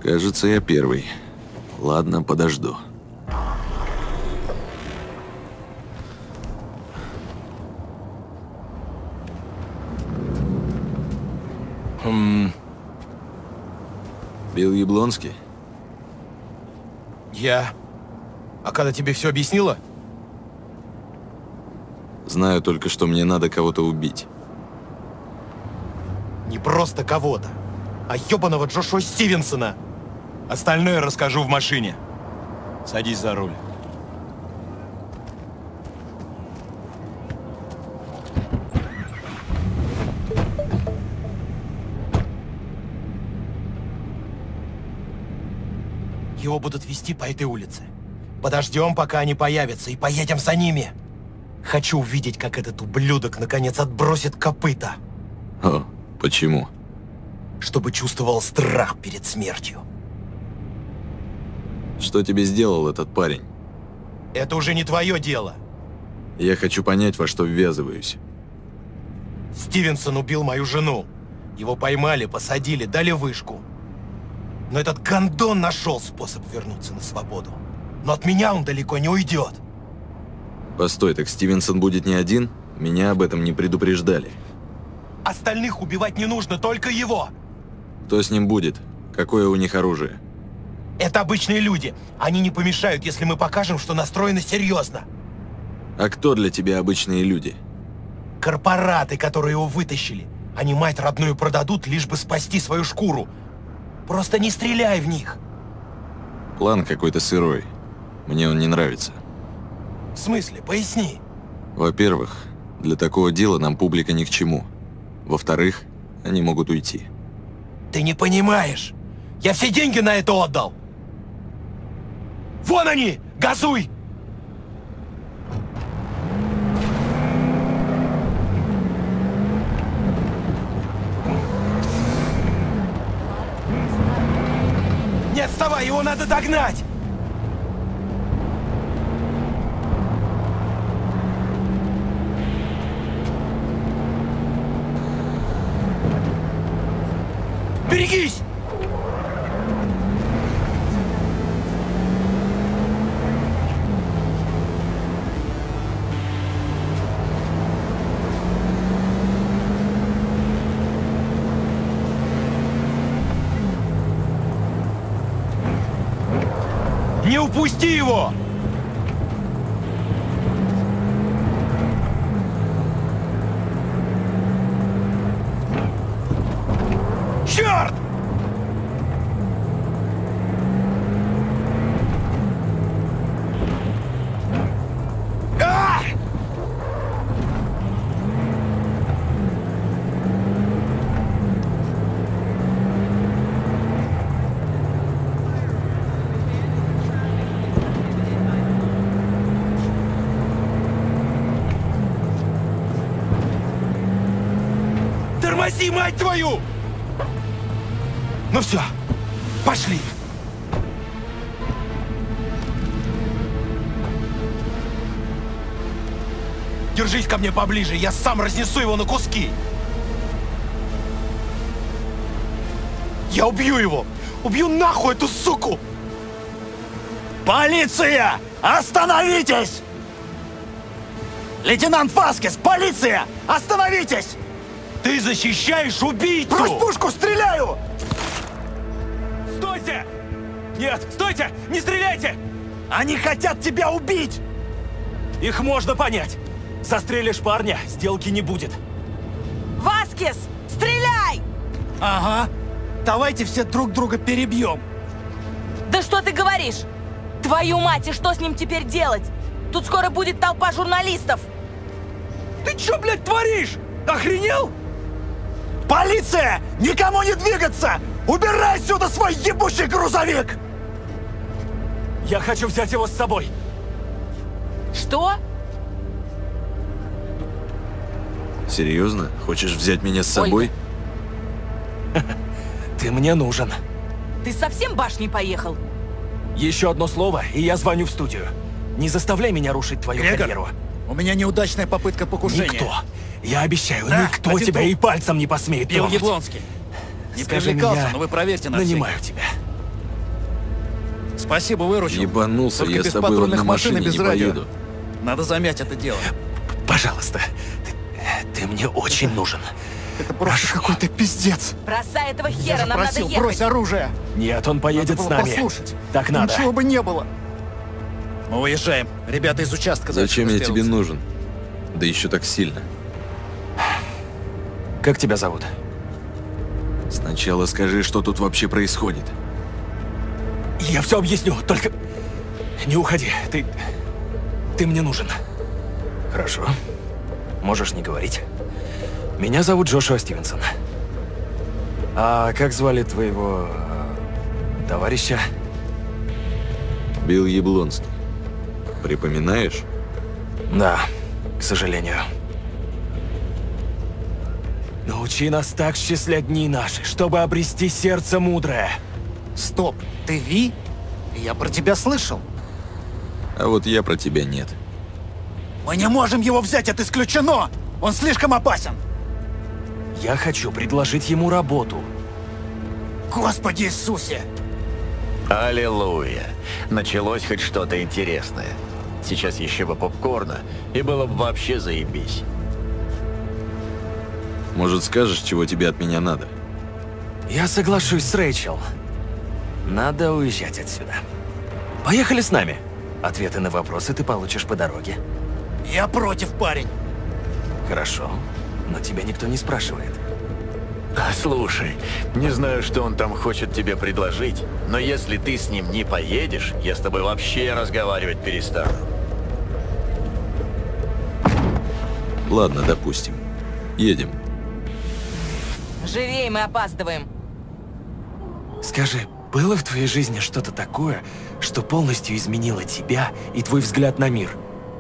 Кажется, я первый. Ладно, подожду. Билл Яблонский? Я. А когда тебе все объяснила? Знаю только, что мне надо кого-то убить. Не просто кого-то, а ёбаного Джошуа Стивенсона. Остальное расскажу в машине. Садись за руль. Его будут вести по этой улице. Подождем, пока они появятся, и поедем за ними. Хочу увидеть, как этот ублюдок наконец отбросит копыта. О, почему? Чтобы чувствовал страх перед смертью. Что тебе сделал этот парень? Это уже не твое дело. Я хочу понять, во что ввязываюсь. Стивенсон убил мою жену. Его поймали, посадили, дали вышку. Но этот гондон нашел способ вернуться на свободу. Но от меня он далеко не уйдет. Постой, так Стивенсон будет не один? Меня об этом не предупреждали. Остальных убивать не нужно, только его. Кто с ним будет? Какое у них оружие? Это обычные люди. Они не помешают, если мы покажем, что настроены серьезно. А кто для тебя обычные люди? Корпораты, которые его вытащили. Они мать родную продадут, лишь бы спасти свою шкуру. Просто не стреляй в них. План какой-то сырой. Мне он не нравится. В смысле? Поясни. Во-первых, для такого дела нам публика ни к чему. Во-вторых, они могут уйти. Ты не понимаешь. Я все деньги на это отдал. Вон они! Газуй! Не отставай, его надо догнать! Берегись! Не упусти его! Черт! А! Тормози, мать твою! Ну все, пошли! Держись ко мне поближе, я сам разнесу его на куски! Я убью его! Убью нахуй эту суку! Полиция! Остановитесь! Лейтенант Васкес, полиция! Остановитесь! Ты защищаешь убийцу! Брось пушку, стреляю! Стойте! Нет, стойте! Не стреляйте! Они хотят тебя убить! Их можно понять. Застрелишь парня, сделки не будет. Васкес, стреляй! Ага. Давайте все друг друга перебьем. Да что ты говоришь? Твою мать, и что с ним теперь делать? Тут скоро будет толпа журналистов. Ты чё, блядь, творишь? Охренел? Полиция! Никому не двигаться! Убирай сюда свой ебучий грузовик! Я хочу взять его с собой. Что? Серьезно? Хочешь взять меня с собой? Ты мне нужен. Ты совсем башней поехал? Еще одно слово, и я звоню в студию. Не заставляй меня рушить твою карьеру. У меня неудачная попытка покушения. Никто. Я обещаю, Да, никто один тебя был. и пальцем не посмеет Билл тронуть. Яблонский. Не Скажи, привлекался, меня но вы проверьте на нанимаю тебя. Спасибо, выручил. Ебанулся, Только я без с тобой в одной патрульных машин и машине без не радио. поеду. Надо замять это дело. Пожалуйста, ты мне очень нужен. Это просто какой-то пиздец. Бросай этого Я хера, же нам надо просил, ехать. брось оружие. Нет, он поедет Надо с было нами. послушать. Так надо. Ничего бы не было. Мы уезжаем. Ребята из участка. Зачем я дальше тебе разберутся. нужен? Да еще так сильно. Как тебя зовут? Сначала скажи, что тут вообще происходит. Я все объясню, только не уходи. Ты мне нужен. Хорошо. Можешь не говорить. Меня зовут Джошуа Стивенсон. А как звали твоего товарища? Билл Яблонский. Припоминаешь? Да, к сожалению. Научи нас так счислять дни наши, чтобы обрести сердце мудрое. Стоп, ты Ви? Я про тебя слышал. А вот я про тебя нет. Мы не можем его взять, это исключено! Он слишком опасен! Я хочу предложить ему работу. Господи Иисусе! Аллилуйя. Началось хоть что-то интересное. Сейчас еще бы попкорна, и было бы вообще заебись. Может, скажешь, чего тебе от меня надо? Я соглашусь с Рэйчел. Надо уезжать отсюда. Поехали с нами. Ответы на вопросы ты получишь по дороге. Я против, парень. Хорошо, но тебя никто не спрашивает. Слушай, не знаю, что он там хочет тебе предложить, но если ты с ним не поедешь, я с тобой вообще разговаривать перестану. Ладно, допустим. Едем. Живей, мы опаздываем. Скажи, было в твоей жизни что-то такое, что полностью изменило тебя и твой взгляд на мир?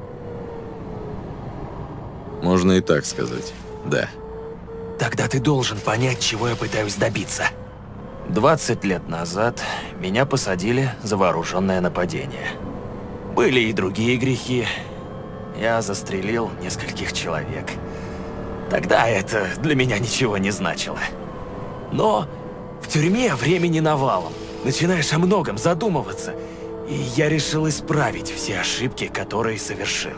Можно и так сказать. Да. Тогда ты должен понять, чего я пытаюсь добиться. 20 лет назад меня посадили за вооруженное нападение. Были и другие грехи. Я застрелил нескольких человек. Тогда это для меня ничего не значило. Но в тюрьме времени навалом. Начинаешь о многом задумываться. И я решил исправить все ошибки, которые совершил.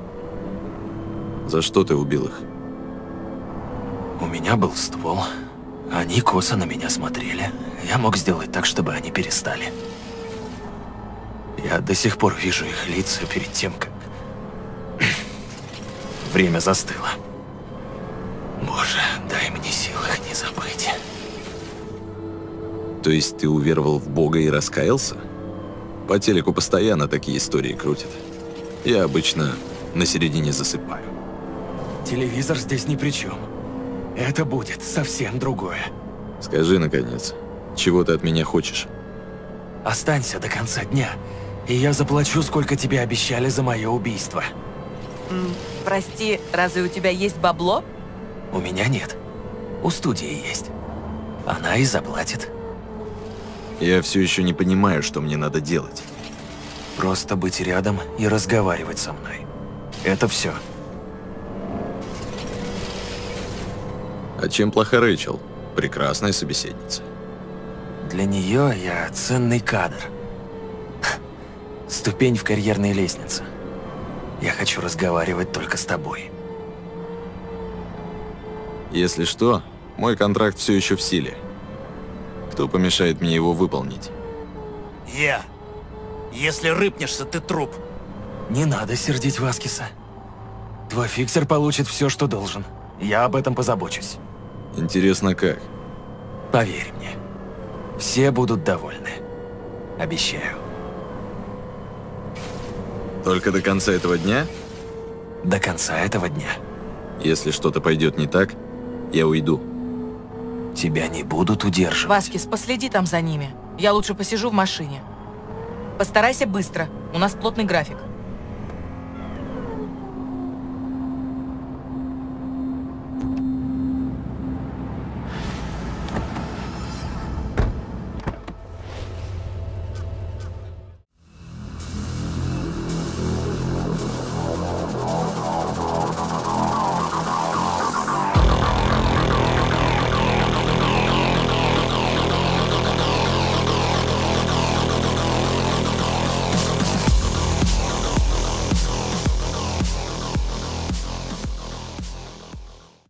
За что ты убил их? У меня был ствол. Они косо на меня смотрели. Я мог сделать так, чтобы они перестали. Я до сих пор вижу их лица перед тем, как... Время застыло. Боже, дай мне сил их не забыть. То есть ты уверовал в Бога и раскаялся? По телеку постоянно такие истории крутят. Я обычно на середине засыпаю. Телевизор здесь ни при чем. Это будет совсем другое. Скажи, наконец, чего ты от меня хочешь? Останься до конца дня, и я заплачу, сколько тебе обещали за мое убийство. Прости, разве у тебя есть бабло? У меня нет. У студии есть. Она и заплатит. Я все еще не понимаю, что мне надо делать. Просто быть рядом и разговаривать со мной. Это все. А чем плоха Рэйчел? Прекрасная собеседница. Для нее я ценный кадр. Ступень в карьерной лестнице. Я хочу разговаривать только с тобой. Если что, мой контракт все еще в силе. Кто помешает мне его выполнить? Я. Если рыпнешься, ты труп. Не надо сердить Васкиса. Твой фиксер получит все, что должен. Я об этом позабочусь. Интересно, как? Поверь мне. Все будут довольны. Обещаю. Только до конца этого дня? До конца этого дня. Если что-то пойдет не так, я уйду. Тебя не будут удерживать. Васкис, последи там за ними. Я лучше посижу в машине. Постарайся быстро. У нас плотный график.